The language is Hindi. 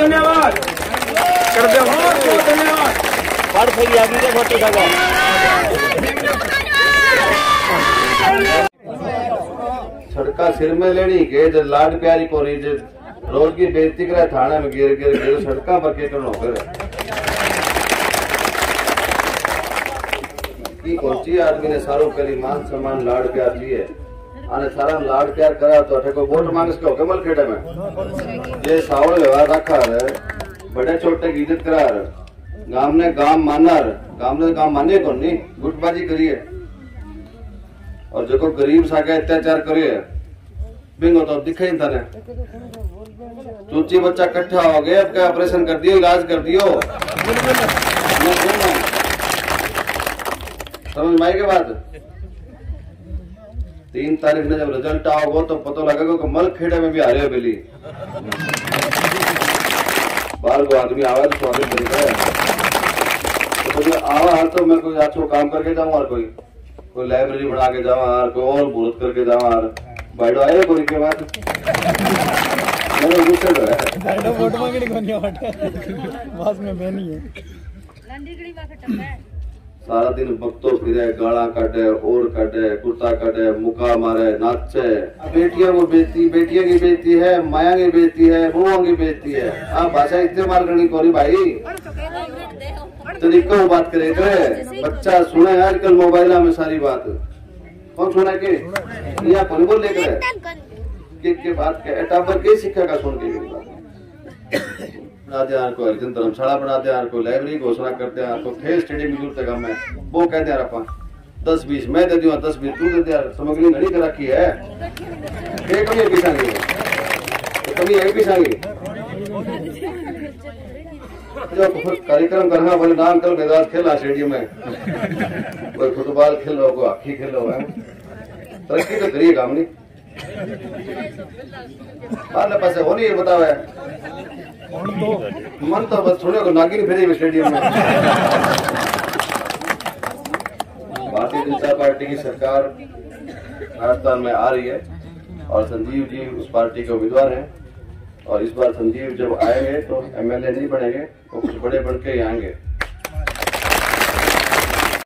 धन्यवाद कर दे, बहुत बहुत धन्यवाद। सड़का सिर में लेनी के जब लाड प्यारी को रही रोज की बेइज्जती करे थाने में गिर गिर गिर सड़का पर के करनो करे की कोची आदमी ने सारो करी मान सम्मान लाड प्यार दिए आने सारा लाड प्यार करा तो अठे को वोट मांग के कमल खेड़े में ये सावल व्यवहार रखा है बड़े छोटे की इज्जत करा गांव ने गांव मानर गांव ने गांव माने को नहीं गुटबाजी करिए और जो गरीब साके अत्याचार करिए बिंगो तो दिखे ही थाने चूची बच्चा इकट्ठा हो गए अब क्या ऑपरेशन कर दियो इलाज कर दियो समझ में आई के बात 3 तारीख में जब रिजल्ट आओगे तो पता लगेगा कि मल खेड़े में भी आ रहे हो बेली बाहर को आदमी आवा तो स्वागत तरीका है तो आवा हर तो मैं कोई अच्छो काम करके जाऊँ और कोई लाइब्रेरी बना के जावा और कोई और बुरत करके जावा और बाइडो आए कोई के बाद मेरे गुस्से तो है बाइडो फोटो मांगने को नहीं हटा बस में बहनी है लंडीगड़ी में टप्पा सारा दिन भक्तो फिरे गाला काटे और काटे कुर्ता काटे मुका मारे नाचे बेटियों को बेचती बेटियों की बेचती है माया की बेचती है बुआ की बेचती है आप भाषा इस्तेमाल करनी कोरी भाई तरीका बात करे बच्चा सुने आजकल मोबाइल में सारी बात कौन सुना के या कौन बोल लेकर के बात के टापर के शिक्षा का सुन के बना दे को अर्जुन धर्मशाला बना दे को लाइब्रेरी घोषणा करते हैं को खेल स्टेडियम की जरूरत है मैं वो कहते हैं अपन 10-20 मैं दे दूंगा 10-20 तू दे दे सामग्री घड़ी कर रखी है एक कमी पिछाएंगे कमी है पिछाएंगे जो कार्यक्रम करना बोले नाम कल मैदान खेला स्टेडियम में कोई फुटबॉल खेल लो कोई हॉकी खेल लो तरक्की तो करिए काम नहीं पास वो नहीं बताओ मन तो बस थोड़े को नागिन फिरे स्टेडियम में भारतीय जनता पार्टी की सरकार राजस्थान में आ रही है और संजीव जी उस पार्टी के उम्मीदवार हैं और इस बार संजीव जब आएंगे तो एमएलए नहीं बनेंगे वो कुछ बड़े बन के ही आएंगे।